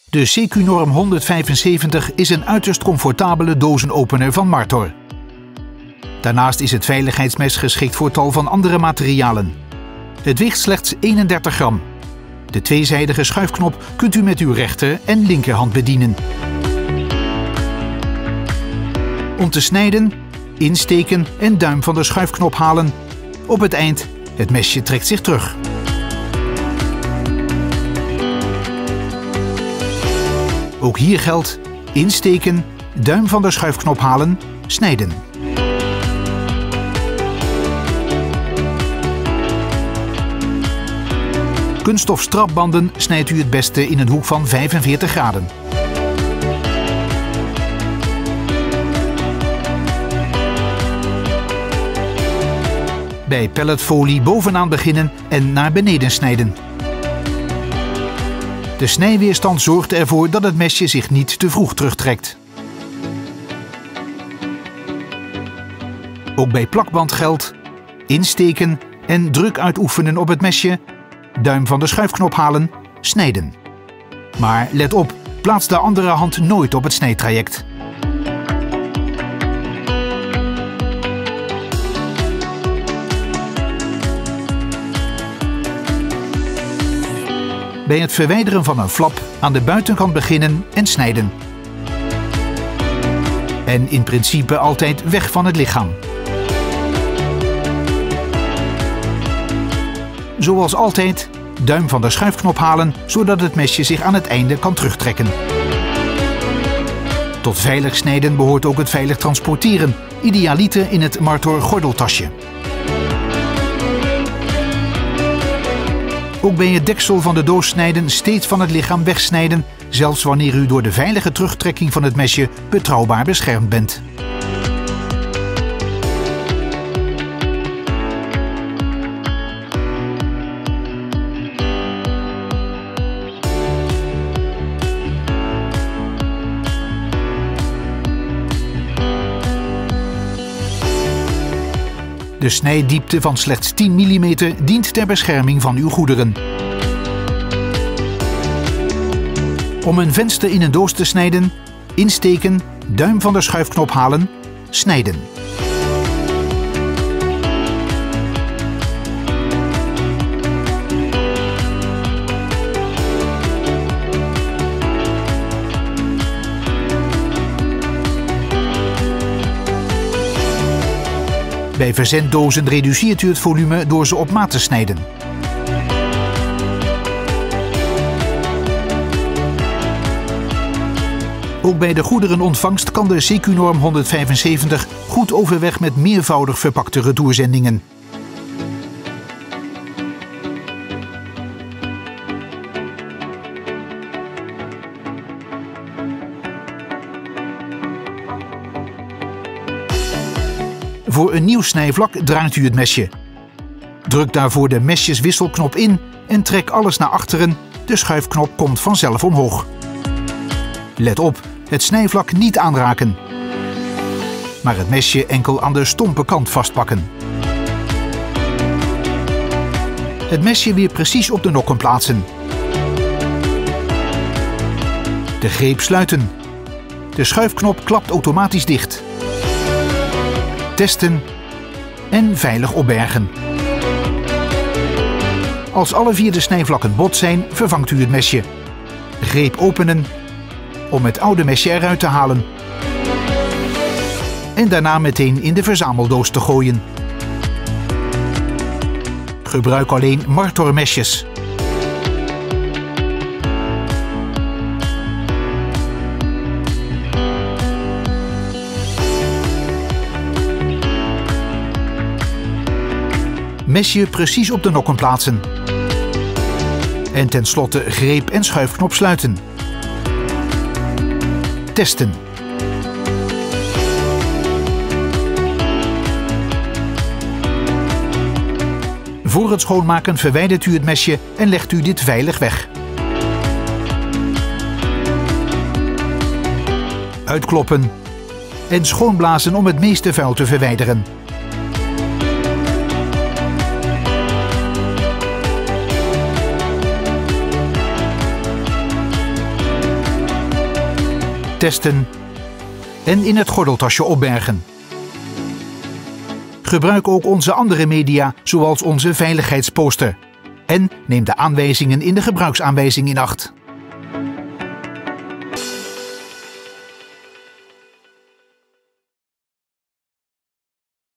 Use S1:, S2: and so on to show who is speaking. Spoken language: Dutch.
S1: De CQ-norm 175 is een uiterst comfortabele dozenopener van Martor. Daarnaast is het veiligheidsmes geschikt voor tal van andere materialen. Het weegt slechts 31 gram. De tweezijdige schuifknop kunt u met uw rechter- en linkerhand bedienen. Om te snijden, insteken en duim van de schuifknop halen. Op het eind, het mesje trekt zich terug. Ook hier geldt insteken, duim van de schuifknop halen, snijden. Kunststof strapbanden snijdt u het beste in een hoek van 45 graden. Bij pelletfolie bovenaan beginnen en naar beneden snijden. De snijweerstand zorgt ervoor dat het mesje zich niet te vroeg terugtrekt. Ook bij plakband geldt insteken en druk uitoefenen op het mesje, duim van de schuifknop halen, snijden. Maar let op, plaats de andere hand nooit op het snijtraject. Bij het verwijderen van een flap aan de buitenkant beginnen en snijden. En in principe altijd weg van het lichaam. Zoals altijd, duim van de schuifknop halen, zodat het mesje zich aan het einde kan terugtrekken. Tot veilig snijden behoort ook het veilig transporteren, idealiter in het Martor gordeltasje. Ook bij het deksel van de doos snijden steeds van het lichaam wegsnijden, zelfs wanneer u door de veilige terugtrekking van het mesje betrouwbaar beschermd bent. De snijdiepte van slechts 10 mm dient ter bescherming van uw goederen. Om een venster in een doos te snijden, insteken, duim van de schuifknop halen, snijden. Bij verzenddozen reduceert u het volume door ze op maat te snijden. Ook bij de goederenontvangst kan de CQ-norm 175 goed overweg met meervoudig verpakte retourzendingen. Voor een nieuw snijvlak draait u het mesje. Druk daarvoor de mesjeswisselknop in en trek alles naar achteren. De schuifknop komt vanzelf omhoog. Let op, het snijvlak niet aanraken. Maar het mesje enkel aan de stompe kant vastpakken. Het mesje weer precies op de nokken plaatsen. De greep sluiten. De schuifknop klapt automatisch dicht. Testen en veilig opbergen. Als alle 4 de snijvlakken bot zijn, vervangt u het mesje. Greep openen om het oude mesje eruit te halen. En daarna meteen in de verzameldoos te gooien. Gebruik alleen Martor mesjes. Mesje precies op de nokken plaatsen. En tenslotte greep en schuifknop sluiten. Testen. Voor het schoonmaken verwijdert u het mesje en legt u dit veilig weg. Uitkloppen en schoonblazen om het meeste vuil te verwijderen. testen en in het gordeltasje opbergen. Gebruik ook onze andere media, zoals onze veiligheidsposter. En neem de aanwijzingen in de gebruiksaanwijzing in acht.